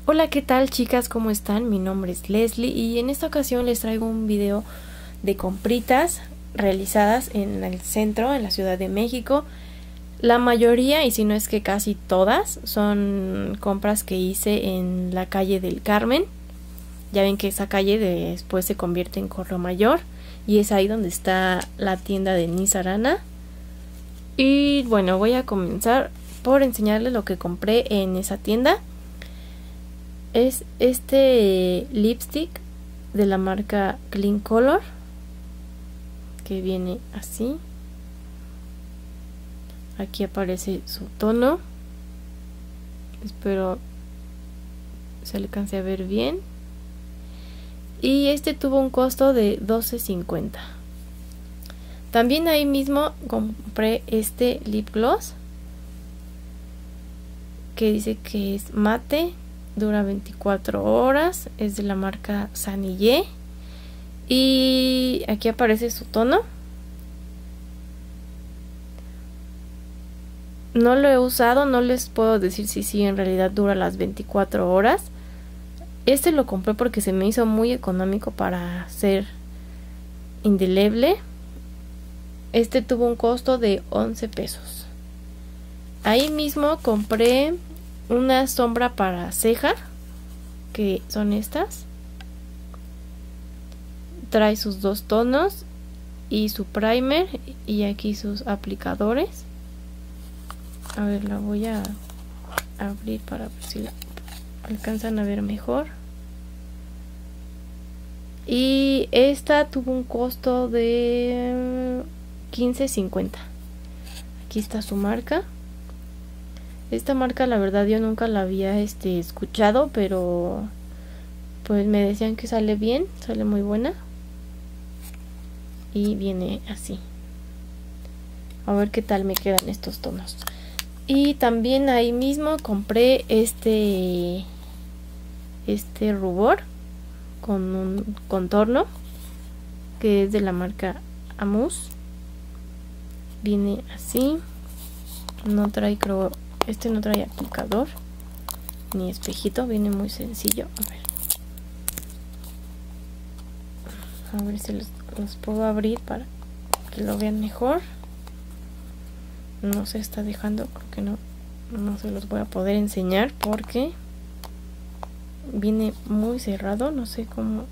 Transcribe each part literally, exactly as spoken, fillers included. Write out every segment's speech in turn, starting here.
Hola, ¿qué tal chicas? ¿Cómo están? Mi nombre es Leslie y en esta ocasión les traigo un video de compritas realizadas en el centro, en la Ciudad de México. La mayoría, y si no es que casi todas, son compras que hice en la calle del Carmen. Ya ven que esa calle después se convierte en Corro Mayor y es ahí donde está la tienda de Nisarana. Y bueno, voy a comenzar por enseñarles lo que compré en esa tienda. Es este lipstick de la marca Clean Color, que viene así. Aquí aparece su tono. Espero se alcance a ver bien. Y este tuvo un costo de doce cincuenta. También ahí mismo compré este lip gloss, que dice que es mate, dura veinticuatro horas, es de la marca Sanillé y aquí aparece su tono. No lo he usado, no les puedo decir si sí en realidad dura las veinticuatro horas. Este lo compré porque se me hizo muy económico para ser indeleble. Este tuvo un costo de once pesos. Ahí mismo compré una sombra para ceja, que son estas. Trae sus dos tonos y su primer y aquí sus aplicadores. A ver, la voy a abrir para ver si la alcanzan a ver mejor. Y esta tuvo un costo de quince cincuenta. Aquí está su marca. Esta marca la verdad yo nunca la había este, escuchado, pero pues me decían que sale bien, sale muy buena. Y viene así. A ver qué tal me quedan estos tonos. Y también ahí mismo compré este, este rubor con un contorno, que es de la marca Amus. Viene así. No trae, creo... Este no trae aplicador ni espejito, viene muy sencillo. A ver, a ver si los, los puedo abrir para que lo vean mejor. No se está dejando, creo que no, no se los voy a poder enseñar porque viene muy cerrado. No sé cómo,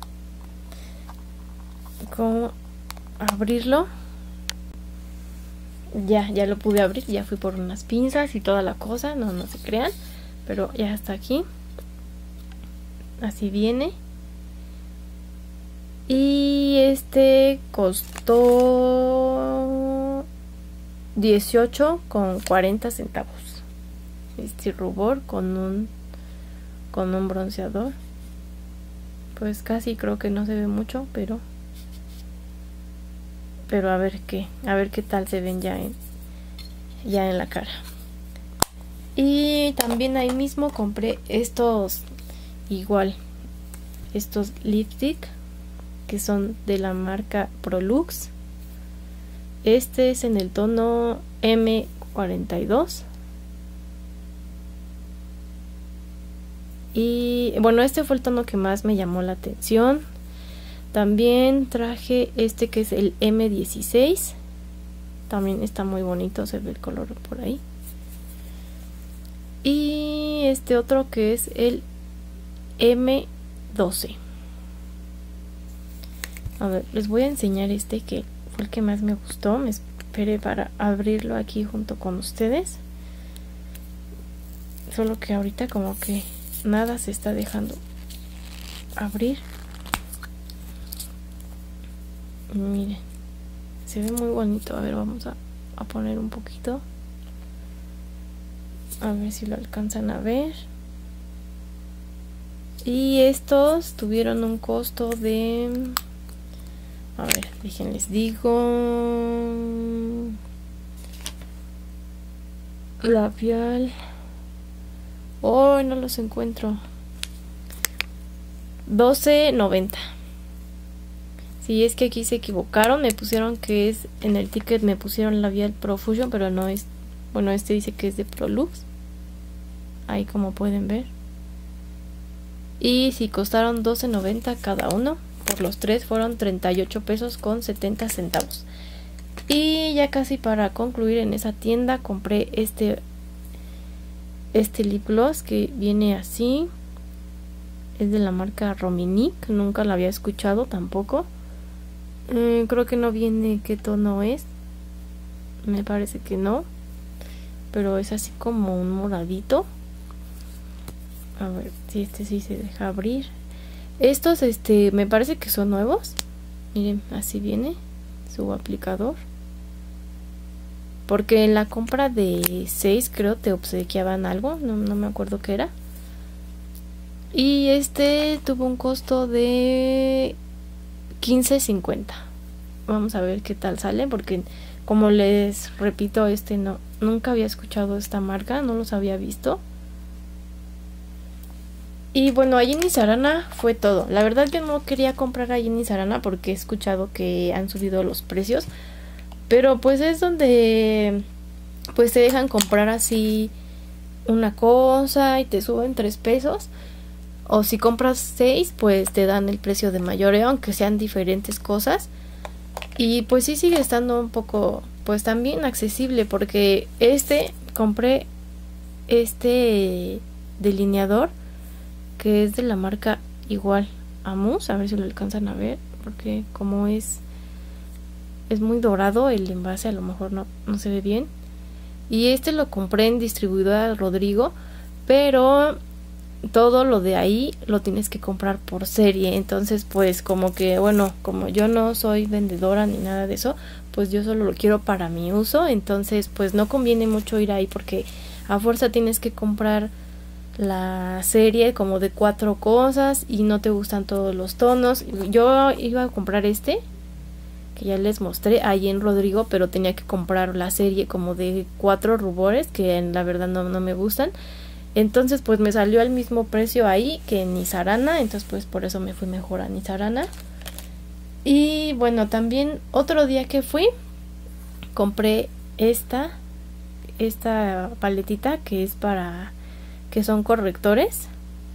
cómo abrirlo. Ya, ya lo pude abrir, ya fui por unas pinzas y toda la cosa, no, no se crean, pero ya está aquí. Así viene. Y este costó dieciocho con cuarenta centavos. Este rubor con un con un bronceador. Pues casi creo que no se ve mucho, pero pero a ver qué, a ver qué tal se ven ya en, ya en la cara. Y también ahí mismo compré estos, igual, estos lipstick, que son de la marca Prolux. Este es en el tono eme cuarenta y dos. Y bueno, este fue el tono que más me llamó la atención. También traje este que es el eme dieciséis. También está muy bonito, se ve el color por ahí. Y este otro que es el eme doce. A ver, les voy a enseñar este que fue el que más me gustó. Me esperé para abrirlo aquí junto con ustedes. Solo que ahorita como que nada se está dejando abrir. Miren, se ve muy bonito. A ver, vamos a, a poner un poquito. A ver si lo alcanzan a ver. Y estos tuvieron un costo de... A ver, déjenles digo... Labial... Oh, no los encuentro. doce noventa. Si es que aquí se equivocaron, me pusieron que es, en el ticket me pusieron Labial Profusion, pero no es, bueno, este dice que es de Prolux. Ahí como pueden ver. y si costaron doce noventa cada uno, por los tres fueron treinta y ocho pesos con setenta centavos. Y ya casi para concluir, en esa tienda compré este este lip gloss que viene así. Es de la marca Rominique, nunca la había escuchado tampoco. Eh, creo que no viene qué tono es, me parece que no, pero es así como un moradito. A ver si este sí se deja abrir. Estos este me parece que son nuevos. Miren, así viene su aplicador, porque en la compra de seis creo te obsequiaban algo, no, no me acuerdo qué era. Y este tuvo un costo de quince cincuenta. Vamos a ver qué tal sale, porque como les repito, este no nunca había escuchado esta marca, no los había visto. Y bueno, allí en Isarana fue todo. La verdad yo no quería comprar allí en Isarana porque he escuchado que han subido los precios, pero pues es donde pues te dejan comprar así una cosa y te suben tres pesos. O si compras seis, pues te dan el precio de mayoreo, aunque sean diferentes cosas. Y pues sí sigue estando un poco, pues también accesible, porque este, compré este delineador, que es de la marca igual, Amus, a ver si lo alcanzan a ver, porque como es, es muy dorado el envase, a lo mejor no, no se ve bien. Y este lo compré en distribuidora Rodrigo, pero todo lo de ahí lo tienes que comprar por serie. Entonces pues como que bueno, como yo no soy vendedora ni nada de eso, pues yo solo lo quiero para mi uso. Entonces pues no conviene mucho ir ahí, porque a fuerza tienes que comprar la serie como de cuatro cosas y no te gustan todos los tonos. Yo iba a comprar este que ya les mostré ahí en Rodrigo, pero tenía que comprar la serie como de cuatro rubores que la verdad no, no me gustan. Entonces pues me salió al mismo precio ahí que en Isarana, entonces pues por eso me fui mejor a Isarana. Y bueno, también otro día que fui compré esta esta paletita que es para, que son correctores,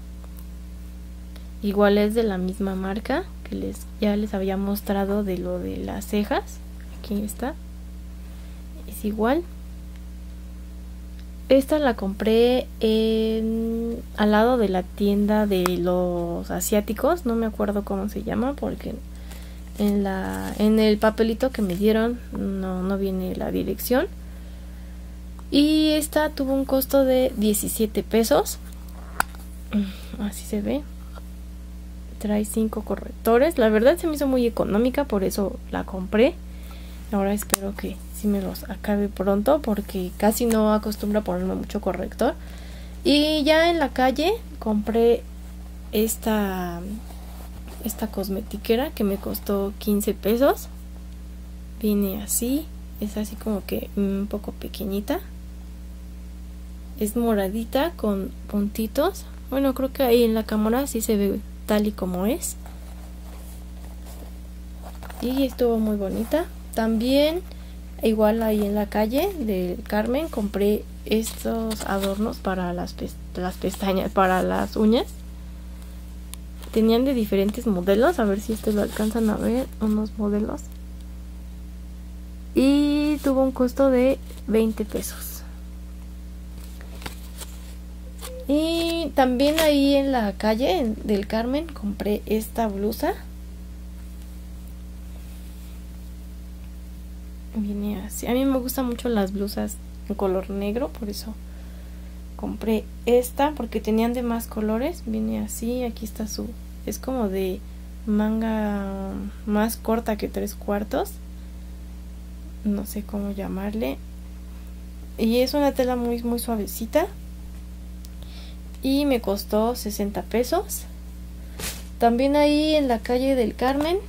igual es de la misma marca que les ya les había mostrado de lo de las cejas. Aquí está, es igual. Esta la compré en, al lado de la tienda de los asiáticos, no me acuerdo cómo se llama, porque en la en el papelito que me dieron no, no viene la dirección. Y esta tuvo un costo de diecisiete pesos, así se ve. Trae cinco correctores, la verdad se me hizo muy económica, por eso la compré. Ahora espero que sí me los acabe pronto, porque casi no acostumbro a ponerme mucho corrector. Y ya en la calle compré esta esta cosmetiquera que me costó quince pesos. Viene así, es así como que un poco pequeñita. Es moradita con puntitos. Bueno, creo que ahí en la cámara sí se ve tal y como es. Y estuvo muy bonita. También, igual ahí en la calle del Carmen, compré estos adornos para las, pest las pestañas, para las uñas. Tenían de diferentes modelos, a ver si este lo alcanzan a ver, unos modelos. Y tuvo un costo de veinte pesos. Y también ahí en la calle del Carmen compré esta blusa. Viene así. A mí me gustan mucho las blusas en color negro, por eso compré esta, porque tenían de más colores. Viene así, aquí está su, es como de manga más corta que tres cuartos, no sé cómo llamarle, y es una tela muy muy suavecita y me costó sesenta pesos. También ahí en la calle del Carmen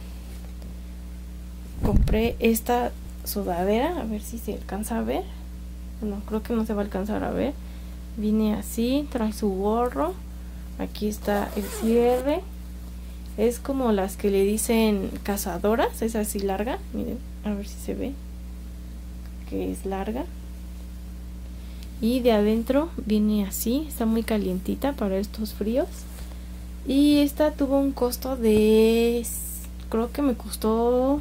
compré esta sudadera, a ver si se alcanza a ver. No, creo que no se va a alcanzar a ver. Viene así, trae su gorro, aquí está el cierre, es como las que le dicen cazadoras, es así larga, miren, a ver si se ve que es larga. Y de adentro viene así, está muy calientita para estos fríos. Y esta tuvo un costo de, creo que me costó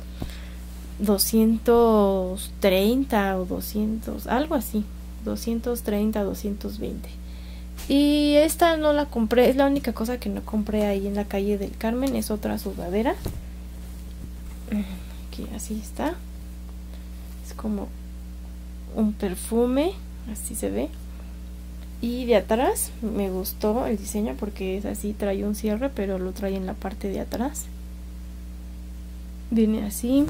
doscientos treinta o doscientos, algo así, doscientos treinta, doscientos veinte. Y esta no la compré, es la única cosa que no compré ahí en la calle del Carmen, es otra sudadera. Aquí así está. Es como un perfume, así se ve. Y de atrás me gustó el diseño porque es así, trae un cierre, pero lo trae en la parte de atrás. Viene así.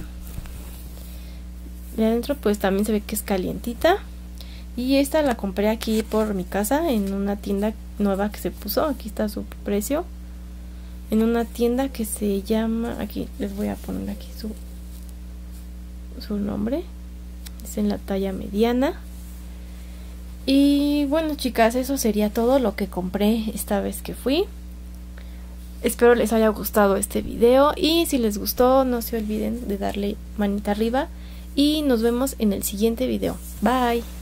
De adentro pues también se ve que es calientita. Y esta la compré aquí por mi casa en una tienda nueva que se puso. Aquí está su precio. En una tienda que se llama, aquí les voy a poner aquí su, su nombre. Es en la talla mediana. Y bueno, chicas, eso sería todo lo que compré esta vez que fui. Espero les haya gustado este video y si les gustó no se olviden de darle manita arriba y nos vemos en el siguiente video. Bye.